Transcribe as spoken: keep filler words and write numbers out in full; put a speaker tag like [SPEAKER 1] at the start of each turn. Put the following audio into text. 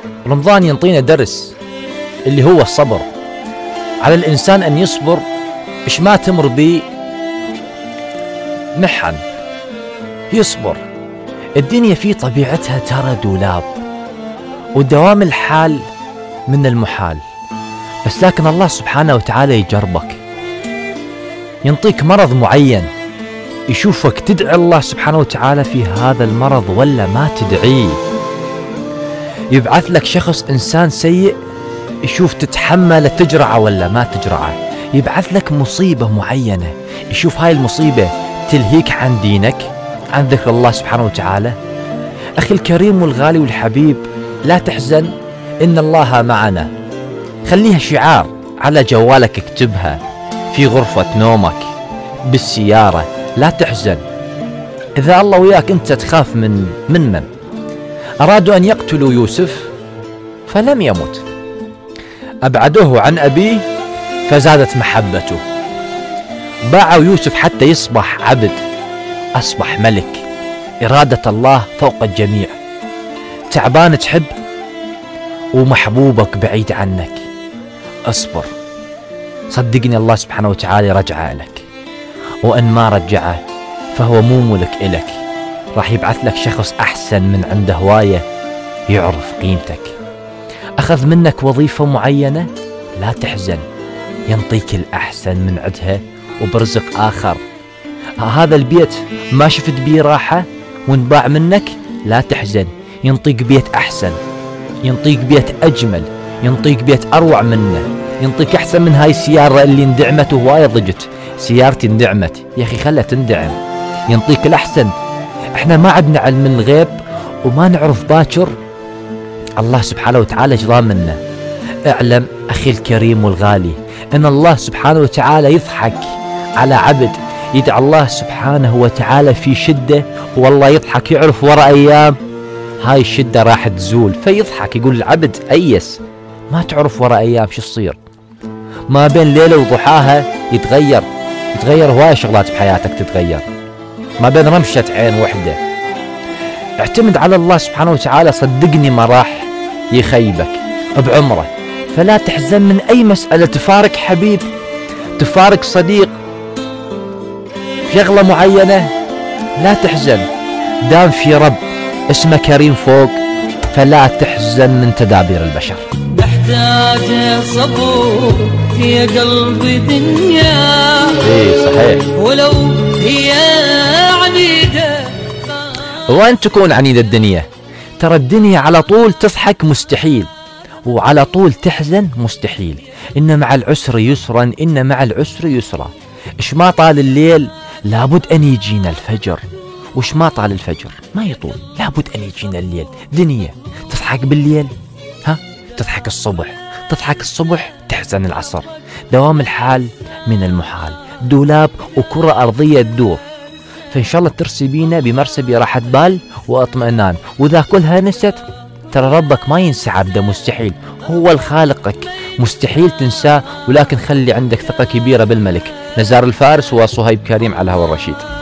[SPEAKER 1] رمضان ينطينا درس اللي هو الصبر. على الإنسان أن يصبر إيش ما تمر بي محن، يصبر. الدنيا في طبيعتها ترى دولاب، ودوام الحال من المحال، بس لكن الله سبحانه وتعالى يجربك، ينطيك مرض معين، يشوفك تدعي الله سبحانه وتعالى في هذا المرض ولا ما تدعيه. يبعث لك شخص إنسان سيء، يشوف تتحمل تجرعه ولا ما تجرعه. يبعث لك مصيبة معينة، يشوف هاي المصيبة تلهيك عن دينك، عن ذكر الله سبحانه وتعالى. أخي الكريم والغالي والحبيب، لا تحزن إن الله معنا. خليها شعار على جوالك، اكتبها في غرفة نومك، بالسيارة. لا تحزن. إذا الله وياك أنت تخاف من من من أرادوا أن يقتلوا يوسف فلم يمت، أبعدوه عن أبيه فزادت محبته، باعوا يوسف حتى يصبح عبد، أصبح ملك. إرادة الله فوق الجميع. تعبان تحب ومحبوبك بعيد عنك، اصبر، صدقني الله سبحانه وتعالى رجعه لك، وأن ما رجعه فهو مو ملك إلك، راح يبعث لك شخص أحسن من عنده هواية يعرف قيمتك. أخذ منك وظيفة معينة، لا تحزن، ينطيك الأحسن من عندها وبرزق آخر. هذا البيت ما شفت بيه راحة وانباع منك، لا تحزن، ينطيك بيت أحسن، ينطيك بيت أجمل، ينطيك بيت أروع منه، ينطيك أحسن من هاي السيارة اللي اندعمت وهواية ضجت. سيارتي اندعمت، يا أخي خلها تندعم، ينطيك الأحسن. احنا ما عندنا علم الغيب وما نعرف باكر الله سبحانه وتعالى ايش ضامنا. اعلم أخي الكريم والغالي أن الله سبحانه وتعالى يضحك على عبد يدعى الله سبحانه وتعالى في شدة، والله يضحك، يعرف وراء أيام هاي الشدة راح تزول، فيضحك يقول العبد أيس، ما تعرف وراء أيام شو تصير. ما بين ليلة وضحاها يتغير، يتغير هواي شغلات بحياتك تتغير، ما بين رمشة عين وحدة. اعتمد على الله سبحانه وتعالى، صدقني ما راح يخيبك بعمره. فلا تحزن من أي مسألة، تفارق حبيب، تفارق صديق، شغلة معينة، لا تحزن، دام في رب اسمه كريم فوق، فلا تحزن من تدابير البشر.
[SPEAKER 2] محتاجة صبور يا قلبي دنيا،
[SPEAKER 1] ايه صحيح،
[SPEAKER 2] ولو هي عنيدة.
[SPEAKER 1] وين تكون عنيدة الدنيا؟ ترى الدنيا على طول تضحك مستحيل، وعلى طول تحزن مستحيل. إن مع العسر يسرا، إن مع العسر يسرا. إيش ما طال الليل لابد أن يجينا الفجر، وإيش ما طال الفجر ما يطول لابد أن يجينا الليل. دنيا تضحك بالليل، ها تضحك الصبح، تضحك الصبح تحزن العصر. دوام الحال من المحال، دولاب وكرة أرضية تدور. فإن شاء الله ترسي بينا بمرسبي راحة بال واطمئنان. وإذا كلها نست، ترى ربك ما ينسى عبده، مستحيل، هو الخالقك، مستحيل تنساه. ولكن خلي عندك ثقة كبيرة بالملك. نزار الفارس وصهيب كريم على الهوى الرشيد.